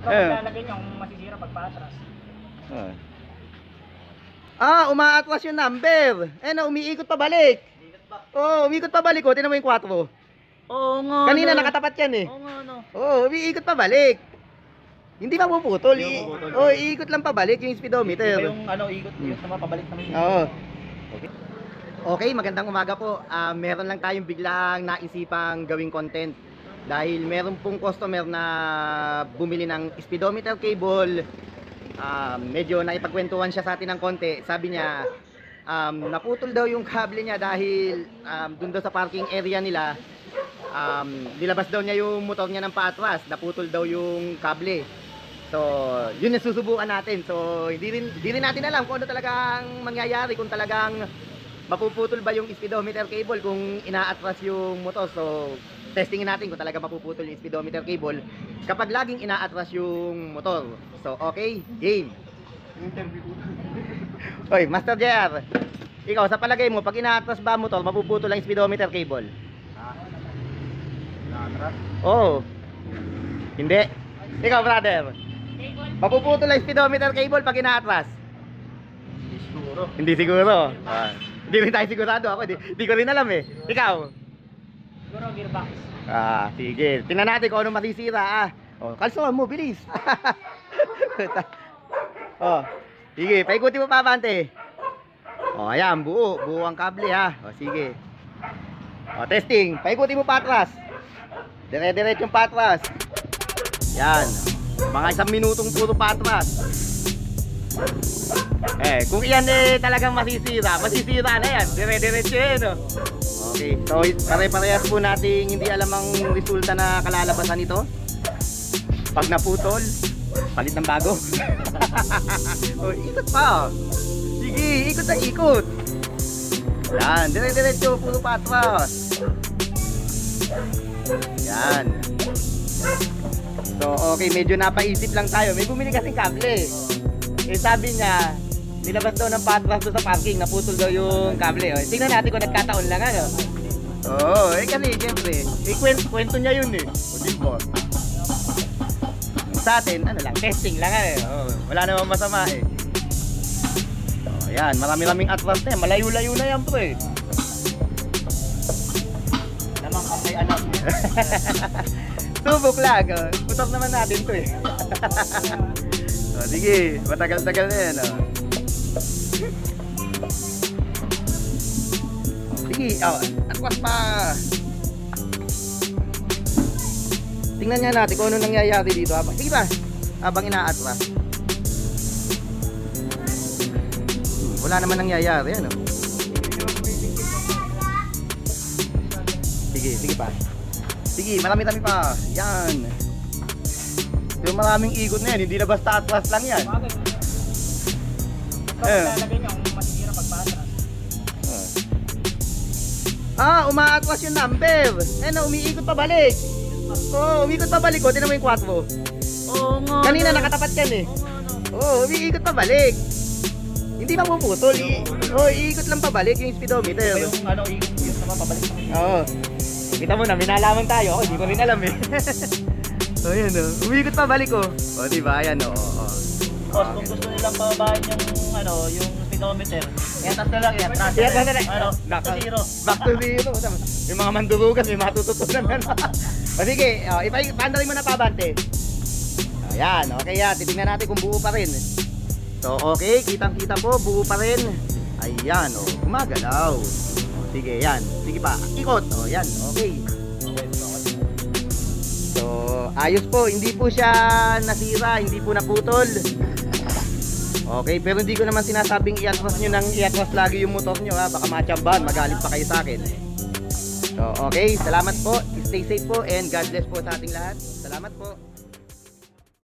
Kapag lalagay niya, kung masisira pag paatras. Umaatras yung number. Umiikot pa balik. Umiikot pa balik. Tingnan mo yung 4. Oo nga. Kanina nakatapat yan eh. Oo nga, no. Umiikot pa balik. Hindi mapuputol. Iikot lang pabalik yung speedometer. Iba yung ikot, yung sama pabalik naman. Oo. Okay, magandang umaga po. Meron lang tayong biglang naisipang gawing content. Dahil meron pong customer na bumili ng speedometer cable. Medyo naipagkwentuhan siya sa atin ng konti. Sabi niya, naputol daw yung kable niya dahil dun daw sa parking area nila. Nilabas daw niya yung motor niya ng paatras. Naputol daw yung kable. So, yun yung susubukan natin. So, hindi rin natin alam kung ano talagang mangyayari, kung talagang mapuputol ba yung speedometer cable kung inaatras yung motor. So, testingin natin kung talaga mapuputol yung speedometer cable kapag laging inaatras yung motor. So, okay, game. Hoy, Master JR, ikaw sa palagay mo, pag inaatras ba motor, mapuputol ang speedometer cable? Oo. Hindi. Ikaw, brother, mapuputol ang speedometer cable pag inaatras? Hindi siguro. Hindi rin tayo sigurado. Ako, di ko rin alam eh. Ikaw? Siguro gearbox. Sige. Tingnan natin kung ano masisira. Kalsuhan mo, bilis. Sige, paikuti mo pa, Bante. Ayan, buo ang kable ha. Sige. Testing. Paikuti mo pa atras. Dire-diretso yung patras. Yan. Mga 1 minutong puro patras. Kung iyan talagang masisira na yan. Dire-diretso yun. Okay. So, pare-parehas po nating hindi alam ang resulta na kalalabasan nito. Pag naputol, palit ng bago. Ikot pa. Sige, ikot na ikot. Yan. Dire-diretso puro patras. Yan. So, okay, medyo napaisip lang tayo. May bumili kasing kable. Sabi niya, nilabas daw ng patras doon sa parking, naputol daw yung kable. Tingnan natin kung nagkataon lang, ano? Kasi, siyempre, kwento niya yun eh. Di ba? Sa atin, ano lang, testing lang wala namang masama eh. Yan, marami-raming atras na yan. Malayo-layo na yan, bro eh. Lamang kang may alam. Subok lang. Putok naman natin to eh. Sige, matagal-tagal na yan. Sige, atras pa. Tingnan nga natin kung ano nangyayari dito. Sige pa, habang inaatras. Wala naman nangyayari, ano? Sige pa. Sige, marami-rami pa. Yan. Yung maraming ikot na yan, hindi na basta atras lang yan. Kapag lalagay niya, kung masisira pag paatras. Umaatras yung number. Umiikot pa balik. Umiikot pa balik. Tingnan mo yung 4. Oo nga. Kanina nakatapat yan eh. Umiikot pa balik. Hindi mapuputol. Iikot lang pabalik yung speedometer. Iba yung ikot, yung sama pabalik naman. Kita mo na, minalaman tayo. Ako, hindi ko rin alam eh. Ayan umiikot pa balik diba? Ayan Boss, kung gusto nilang pababahin yung speedometer, i-atras na lang, i-atras. Back to zero. Back to zero. Yung mga mandurugan, may matututunan na. Sige, ipaandarin mo na pa, Bante. Ayan, okay yan. Titingnan natin kung buo pa rin. So, okay, kitang-kita po, buo pa rin. Ayan, gumagalaw. Sige, yan. Sige pa, ikot. Yan, okay. So, ayos po. Hindi po siya nasira, hindi po naputol. Okay, pero hindi ko naman sinasabing i-atras nyo nang i-atras lagi yung motor nyo ha. Baka matsambahan, magalit pa kayo sa akin. So, okay, salamat po. Stay safe po and God bless po sa ating lahat. Salamat po.